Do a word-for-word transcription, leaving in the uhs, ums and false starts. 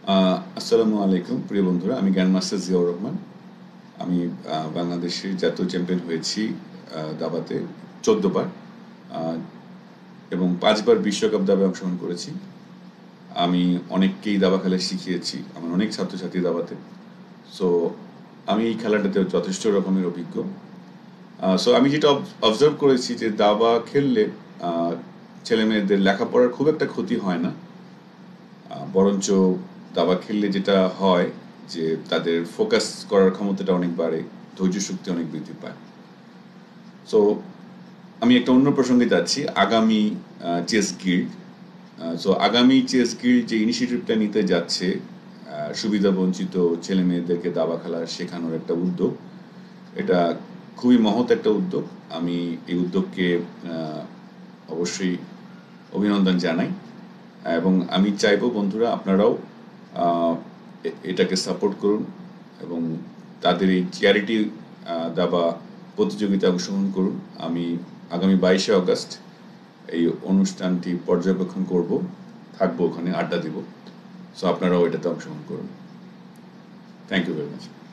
আহ, আসসালামু আলাইকুম প্রিয় বন্ধুরা, আমি গ্র্যান্ড মাস্টার জিয়াউর রহমান। আমি আহ, বাংলাদেশের জাতীয় চ্যাম্পিয়ন হয়েছি আহ, দাবাতে চোদ্দ বার, আহ, এবং পাঁচবার বিশ্বকাপ দাবায় অংশগ্রহণ করেছি। আমি অনেককেই দাবা খেলা শিখিয়েছি, আমার অনেক ছাত্রছাত্রী দাবাতে। সো আমি এই খেলাটাতে যথেষ্ট রকমের অভিজ্ঞ। সো আমি যেটা অবজার্ভ করেছি যে দাবা খেললে আহ, ছেলে মেয়েদের লেখাপড়ার খুব একটা ক্ষতি হয় না। আহ, বরঞ্চ দাবা খেললে যেটা হয় যে তাদের ফোকাস করার ক্ষমতাটা অনেক বাড়ে, ধৈর্য শক্তি অনেক বৃদ্ধি পায়। সো আমি একটা অন্য প্রসঙ্গে যাচ্ছি, আগামী চেস গিল্ড। সো আগামী চেস গিল্ড যে ইনিশিয়েটিভটা নিতে যাচ্ছে, আহ, সুবিধাবঞ্চিত ছেলে মেয়েদেরকে দাবা খেলা শেখানোর একটা উদ্যোগ, এটা খুবই মহৎ একটা উদ্যোগ। আমি এই উদ্যোগকে আহ, অবশ্যই অভিনন্দন জানাই, এবং আমি চাইবো বন্ধুরা আপনারাও আহ, এ- এটাকে সাপোর্ট করুন এবং তাদের এই চ্যারিটি দাবা প্রতিযোগিতায় অংশগ্রহণ করুন। আমি আগামী বাইশে আগস্ট এই অনুষ্ঠানটি পর্যবেক্ষণ করব, থাকবো ওখানে, আড্ডা দিব। সো আপনারাও এটাতে অংশগ্রহণ করুন। Thank you very much.